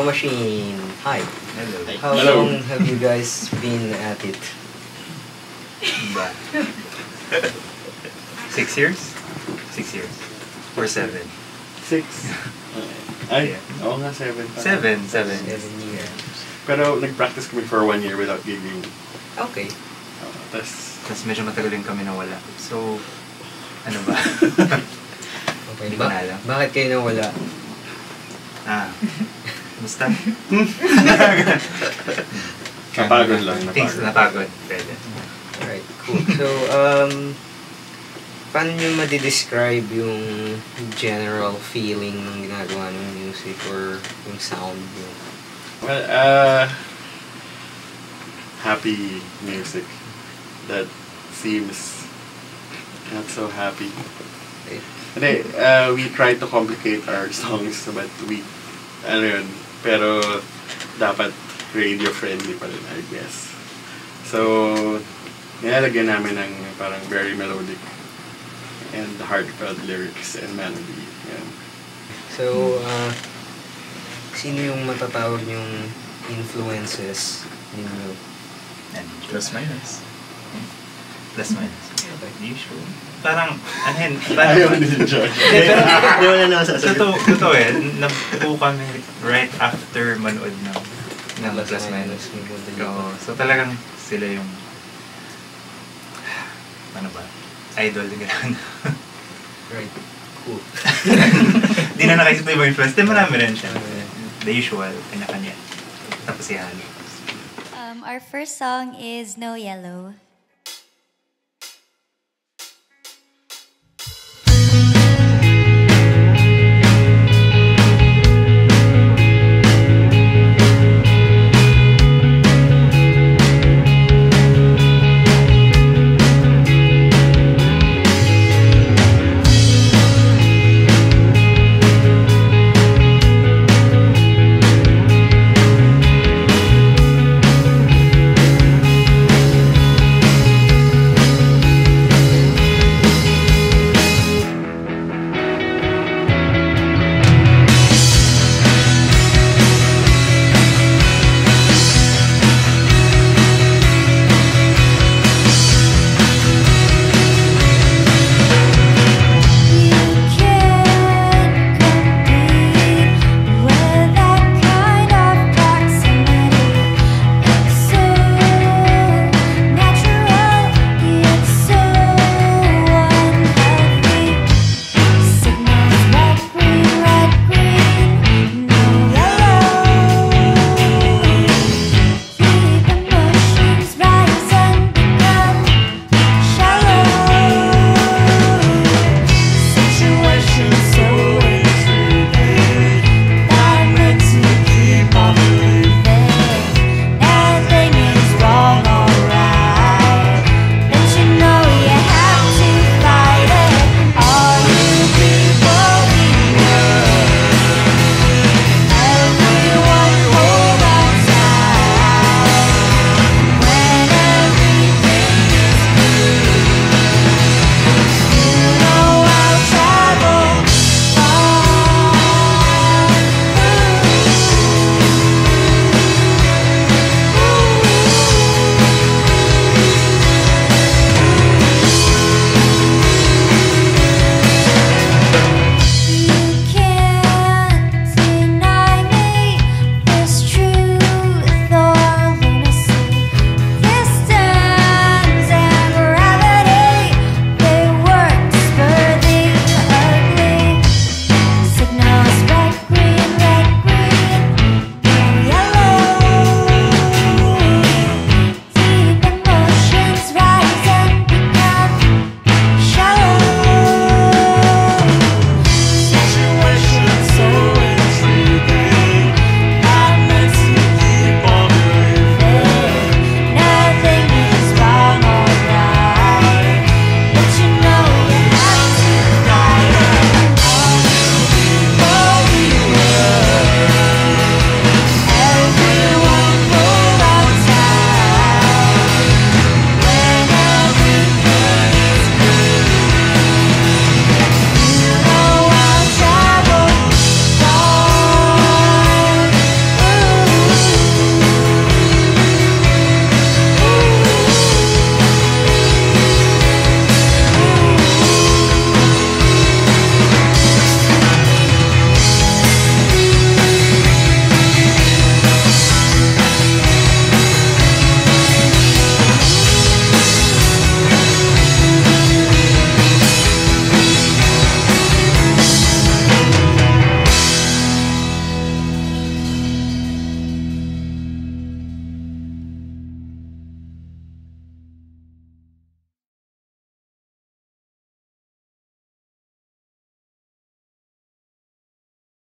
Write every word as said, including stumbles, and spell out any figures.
Stomachine. Hi. Hello. How Hello. long have you guys been at it? Ba? Six years? Six years. Or seven? Six. Ay, Yeah. oo nga, seven pa. Seven, seven. Seven years. Pero nag-practice kami for one year without gigging. Okay. Uh, Tapos, Tapos medyo matagal din kami nawala. So, ano ba? Okay. Hindi ko Ba- na alam. bakit kayo nawala? Ah. Basta. napagod lang, Things napagod. napagod. Pwede. Alright, cool. So, um, paano nyo madidescribe yung general feeling ng ginagawa ng music or yung sound nyo? Well, uh, happy music that seems not so happy. Okay. Hindi, uh, we try to complicate our songs but we, ano yun, pero dapat radio-friendly pa rin, I guess. So, nilalagyan namin ng parang very melodic and heartfelt lyrics and melody. Yan. So, uh, sino yung matatawag yung influences ninyo? Plus minus. Plus minus. Okay. Usual. Parang, ano yun? Ayaw din George. Hindi mo na naman So, sasagot. to, totoo eh. Nabuo kami right after manood ng ng Plus Plus Minus, Minus. yung punta dito. Oo. So, talagang sila yung ano ba? Idol din ganun. Right. Cool. Di na nakaisip na yung influence. Di marami rin siya. Okay. The usual, kanya-kanya. Tapos si Halo. Um, our first song is No Yellow.